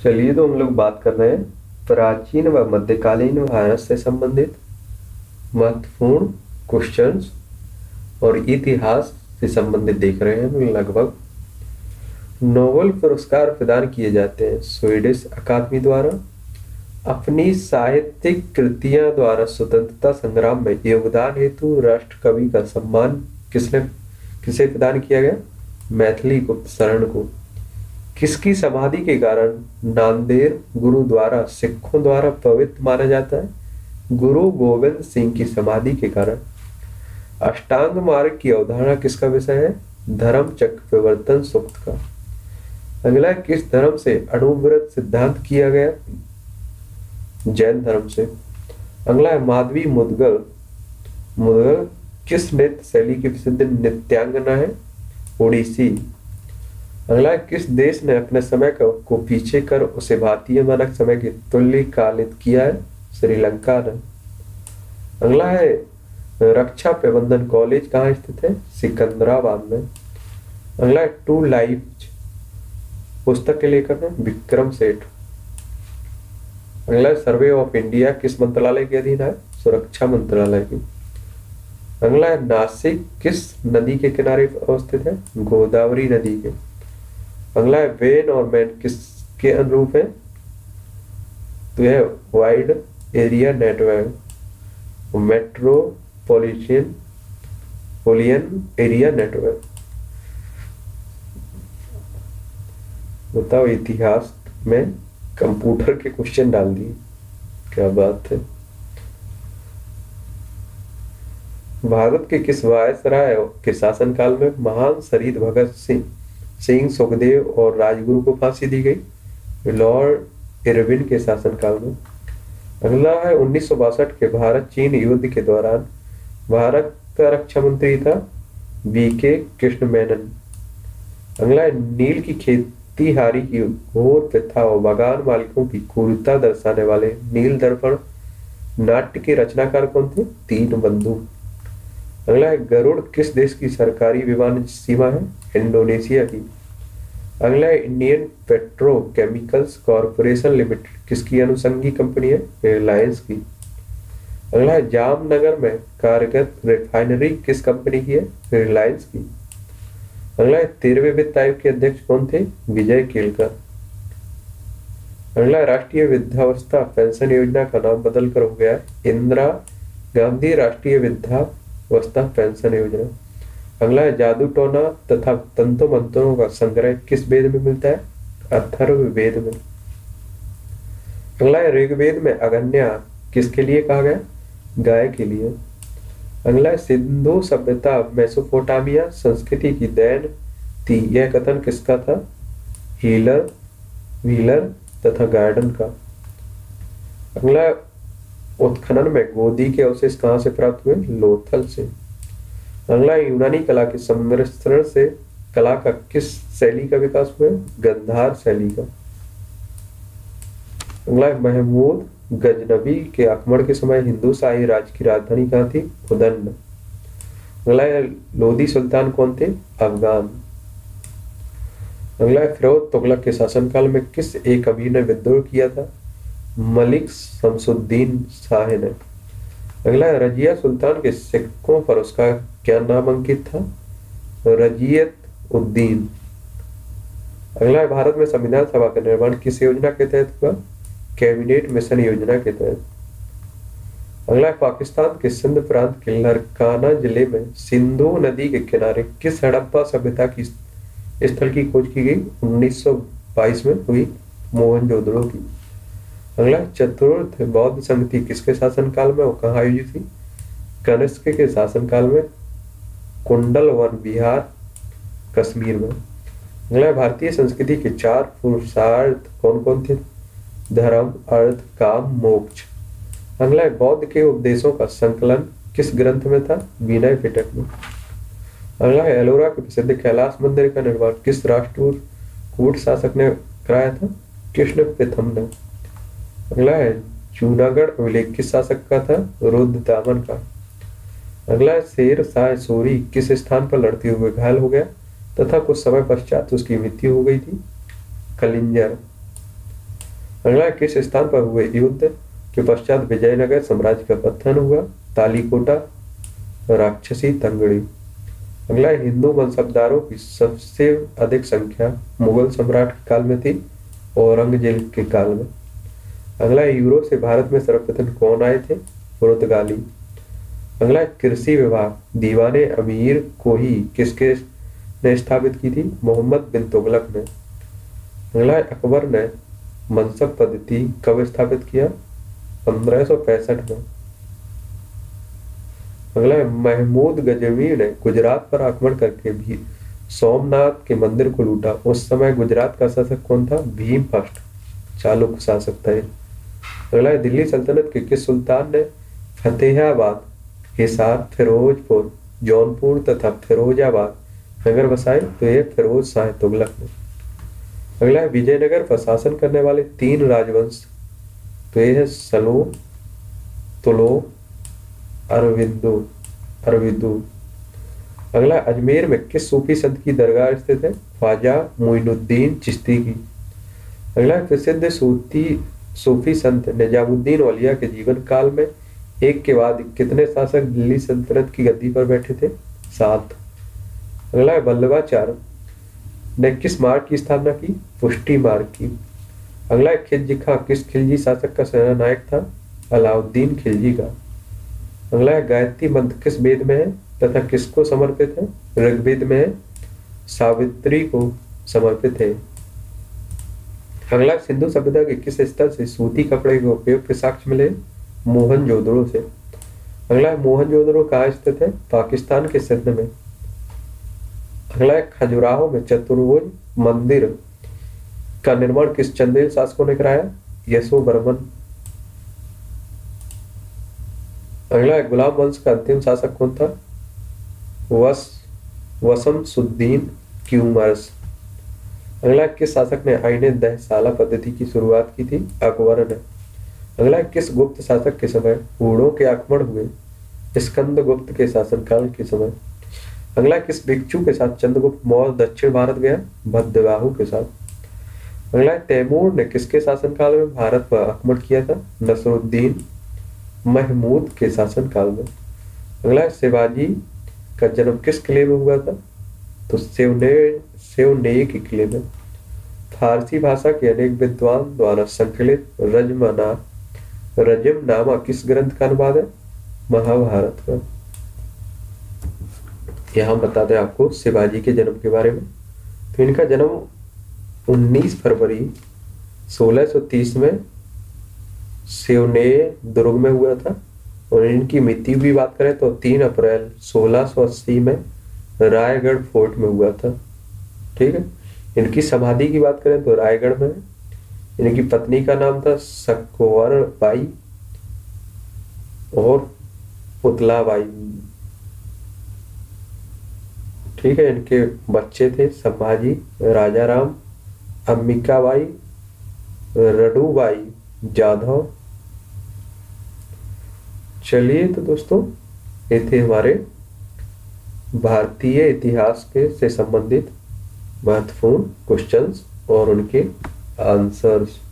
चलिए, तो हम लोग बात कर रहे हैं प्राचीन व मध्यकालीन भारत से संबंधित महत्वपूर्ण क्वेश्चंस और इतिहास से संबंधित देख रहे हैं हम लगभग। नोबेल पुरस्कार प्रदान किए जाते हैं स्वीडिश अकादमी द्वारा। अपनी साहित्यिक कृतियां द्वारा स्वतंत्रता संग्राम में योगदान हेतु राष्ट्र कवि का सम्मान किसे प्रदान किया गया? मैथिली गुप्त शरण को। किसकी समाधि के कारण नांदेड़ गुरुद्वारा सिखों द्वारा पवित्र माना जाता है? गुरु गोविंद सिंह की समाधि के कारण। अष्टांग मार्ग की अवधारणा किसका विषय है? धर्म चक्र प्रवर्तन सूक्त का। अगला, किस धर्म से अणुव्रत सिद्धांत किया गया? जैन धर्म से। अगला है माधवी मुदगल। मुदगल किस नृत्य शैली की प्रसिद्ध नृत्यांगना है? ओडिसी। अगला, किस देश ने अपने समय को पीछे कर उसे भारतीय मानक समय के तुल्य कालित किया है? श्रीलंका ने। अगला है रक्षा प्रबंधन कॉलेज कहाँ स्थित है? सिकंदराबाद में। अगला है टू लाइफ पुस्तक के लेखक हैं विक्रम सेठ। अगला सर्वे ऑफ इंडिया किस मंत्रालय के अधीन है? सुरक्षा मंत्रालय की। अगला है नासिक किस नदी के किनारे अवस्थित है? गोदावरी नदी के। अगला है वेन और मैन किसके अनुरूप है? तो यह wide area network, metropolitan area network. बताओ, इतिहास में कंप्यूटर के क्वेश्चन डाल दिए, क्या बात है। भारत के किस वायसराय के शासनकाल में महान शहीद भगत सिंह सुखदेव और राजगुरु को फांसी दी गई? लॉर्ड इरविन के शासनकाल में। अगला है 1962 के भारत चीन युद्ध के दौरान भारत का रक्षा मंत्री था वीके कृष्ण मेनन। अगला है नील की खेतीहारी की घोर प्रथा और बागान मालिकों की क्रूरता दर्शाने वाले नील दर्पण नाट्य के रचनाकार कौन थे? दीनबंधु। अगला है गरुड़ किस देश की सरकारी विमान सीमा है? इंडोनेशिया की। अगला है इंडियन पेट्रोकेमिकल्स कॉरपोरेशन लिमिटेड किसकी अनुषंगी कंपनी है? रिलायंस की। अगला है जामनगर में कार्यरत रिफाइनरी किस कंपनी की है? रिलायंस की। अगला है 13वें वित्त आयोग के अध्यक्ष कौन थे? विजय केलकर। अगला राष्ट्रीय वृद्धावस्था पेंशन योजना का नाम बदलकर हो गया इंदिरा गांधी राष्ट्रीय वृद्धावस्था पेंशन योजना। अगला है जादू टोना तथा तंतु मंत्रों का संग्रह किस वेद में मिलता है? अथर्ववेद में। अगला है ऋग्वेद में अगन्या किसके लिए कहा गया? गाय के लिए। अगला है सिंधु सभ्यता मेसोपोटामिया संस्कृति की देन थी, यह कथन किसका था? व्हीलर तथा गार्डन का। अगला उत्खनन में गोदी के अवशेष कहाँ से प्राप्त हुए? लोथल से। अगला यूनानी कला के सम्मिश्रण से कला का किस शैली का विकास हुआ? गंधार शैली का। अगला महमूद गजनबी के आक्रमण के समय हिंदू शाही राज्य की राजधानी कहाँ थी? उदन्न। अगला लोदी सुल्तान कौन थे? अफगान। अगला फिरोज तुगलक के शासनकाल में किस एक अमीर ने विद्रोह किया था? मलिक शमसुद्दीन शाह ने। अगला रजिया सुल्तान के सिक्कों पर उसका क्या नाम अंकित था? रजियत उद्दीन। अगला भारत में संविधान सभा का निर्माण किस योजना के तहत हुआ? कैबिनेट मिशन योजना के तहत। अगला पाकिस्तान के सिंध प्रांत के लरकाना जिले में सिंधु नदी के किनारे किस हड़प्पा सभ्यता की स्थल की खोज की गई? 1922 में हुई मोहनजोदड़ो की। अगला चतुर्थ बौद्ध संगति किसके शासनकाल में, वो कहाँ आयोजित थी? कनिष्क के शासनकाल में कुंडल वन बिहार कश्मीर में। अगला भारतीय संस्कृति के 4 पुरुषार्थ कौन कौन थे? धर्म अर्थ काम मोक्ष। अगला बौद्ध के उपदेशों का संकलन किस ग्रंथ में था? विनय पिटक में। अगला एलोरा के प्रसिद्ध कैलाश मंदिर का निर्माण किस राष्ट्रकूट शासक ने कराया था? कृष्ण प्रथम ने। अगला है जूनागढ़ अभिलेख किस शासक का था? रुद्रदामन का। अगला शेर शाह सूरी किस स्थान पर लड़ते हुए घायल हो गया तथा कुछ समय पश्चात उसकी मृत्यु हो गई थी? कलिंजर। अगला, किस स्थान पर हुए युद्ध के पश्चात विजयनगर साम्राज्य का पतन हुआ? तालीकोटा, राक्षसी तंगड़ी। अगला, हिंदू मनसबदारों की सबसे अधिक संख्या मुगल सम्राट के काल में थी, औरंगजेब के काल में। अगला, यूरोप से भारत में सर्वप्रथम कौन आए थे? पुर्तगाली। अगला, कृषि विभाग दीवाने अमीर को ही किसके ने स्थापित की थी? मोहम्मद बिन तुगलक ने। अगला, अकबर ने मनसब पद्धति कब स्थापित किया? 1565 में। अगला, महमूद गजनवी ने गुजरात पर आक्रमण करके भी सोमनाथ के मंदिर को लूटा। उस समय गुजरात का शासक कौन था? भीम फर्स्ट, चालुक्य शासक था। अगला, दिल्ली सल्तनत के किस सुल्तान ने फतेहाबाद, हिसार, फिरोजपुर, जौनपुर तथा फिरोजाबाद नगर बसाए? तो ये फिरोज शाह तुगलक ने। अगला, विजयनगर पर शासन करने वाले 3 राजवंश, तो ये है सलो, तुलो, अरविंदु। अगला, अजमेर में किस सूफी संत की दरगाह स्थित है? ख्वाजा मोइनुद्दीन चिश्ती की। अगला, प्रसिद्ध सूफी संत निजामुद्दीन औलिया के जीवन काल में एक के बाद कितने शासक दिल्ली सल्तनत की गद्दी पर बैठे थे? 7। अगला, वल्लभाचार्य ने किस मार्ग की स्थापना की? पुष्टि मार्ग की। अगला, खिलजी खां किस खिलजी शासक का सेनानायक था? अलाउद्दीन खिलजी का। अगला, गायत्री मंत्र किस वेद में है तथा किसको समर्पित है? ऋग्वेद में है, सावित्री को समर्पित है। अगला, सिंधु सभ्यता के किस स्थल से सूती कपड़े के उपयोग के साक्ष्य मिले? मोहनजोदड़ो से। अगला, मोहनजोदड़ो कहाँ स्थित है? पाकिस्तान के सिंध में। अगला, खजुराहो में चतुर्भुज मंदिर का निर्माण किस चंदेल शासकों ने कराया? यशोवर्मन। अगला, गुलाम वंश का अंतिम शासक कौन था? वसमसुद्दीन क्यूमर्स। अगला, किस शासक ने आईने दहसाला पद्धति की शुरुआत की थी? अकबर ने। अगला, किस गुप्त शासक के समय हूणों के आक्रमण हुए? स्कंदगुप्त के शासनकाल के समय। अगला, किस भिक्षु के साथ चंद्रगुप्त मौर्य दक्षिण भारत गया? भद्रबाहु के साथ। अगला, तैमूर ने किसके शासनकाल में भारत पर आक्रमण किया था? नसरुद्दीन महमूद के शासनकाल में। अगला, शिवाजी का जन्म किस किले में हुआ था? तो सेवनेय के किले में। फारसी भाषा के अनेक विद्वान द्वारा संकलित रजमनामा किस ग्रंथ का अनुवाद है? महाभारत का। यहाँ बता दें आपको शिवाजी के जन्म के बारे में। तो इनका जन्म 19 फरवरी 1630 में सेवनेय दुर्ग में हुआ था। और इनकी मृत्यु की बात करें तो 3 अप्रैल 1680 में रायगढ़ फोर्ट में हुआ था। ठीक है। इनकी समाधि की बात करें तो रायगढ़ में। इनकी पत्नी का नाम था सकवर बाई और पुतलाबाई। ठीक है। इनके बच्चे थे संभाजी, राजाराम, अंबिकाबाई, रडूबाई, जाधव। चलिए तो दोस्तों, ये थे हमारे भारतीय इतिहास के से संबंधित महत्वपूर्ण क्वेश्चंस और उनके आंसर्स।